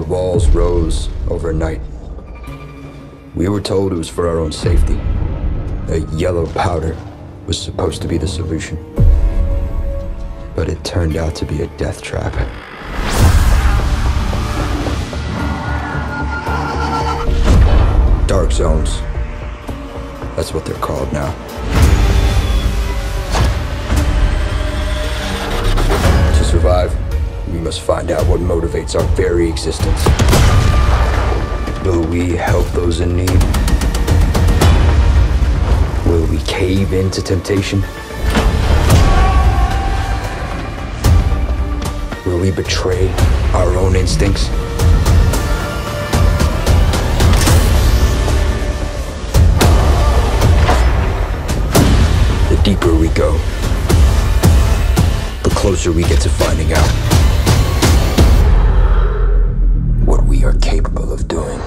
walls rose overnight. We were told it was for our own safety. A yellow powder was supposed to be the solution. But it turned out to be a death trap. Dark zones. That's what they're called now. To survive, we must find out what motivates our very existence. Will we help those in need? Will we cave into temptation? Will we betray our own instincts? The deeper we go, the closer we get to finding out what we are capable of doing.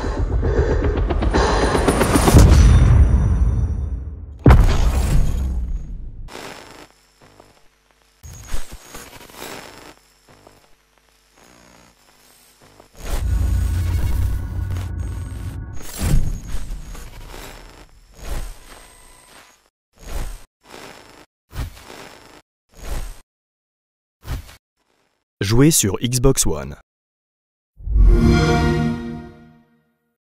Jouer sur Xbox One.